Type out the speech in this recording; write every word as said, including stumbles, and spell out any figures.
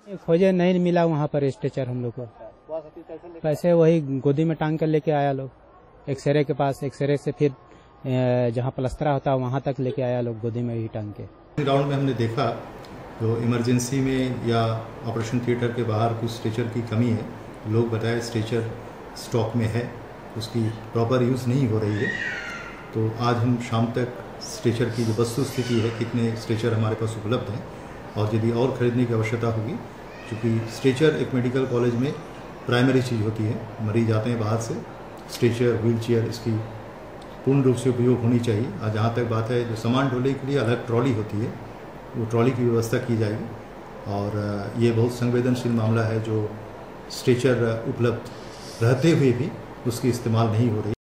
खोजे नहीं मिला वहाँ पर स्ट्रेचर हम लोग को। पैसे वही गोदी में टांग कर लेके आया लोग, एक्सरे के पास, एक्सरे से फिर जहाँ प्लस्तरा होता है वहाँ तक लेके आया लोग गोदी में ही टांग के। राउंड में हमने देखा तो इमरजेंसी में या ऑपरेशन थिएटर के बाहर कुछ स्ट्रेचर की कमी है। लोग बताए स्ट्रेचर स्टॉक में है, उसकी प्रॉपर यूज़ नहीं हो रही है। तो आज हम शाम तक स्ट्रेचर की जो वस्तु स्थिति है, कितने स्ट्रेचर हमारे पास उपलब्ध हैं और यदि और खरीदने की आवश्यकता होगी, क्योंकि स्ट्रेचर एक मेडिकल कॉलेज में प्राइमरी चीज़ होती है। मरीज आते हैं बाहर से, स्ट्रेचर, व्हील चेयर इसकी पूर्ण रूप से उपयोग होनी चाहिए। और जहाँ तक बात है, जो सामान ढोने के लिए अलग ट्रॉली होती है, वो ट्रॉली की व्यवस्था की जाएगी। और ये बहुत संवेदनशील मामला है जो स्ट्रेचर उपलब्ध रहते हुए भी उसकी इस्तेमाल नहीं हो रही।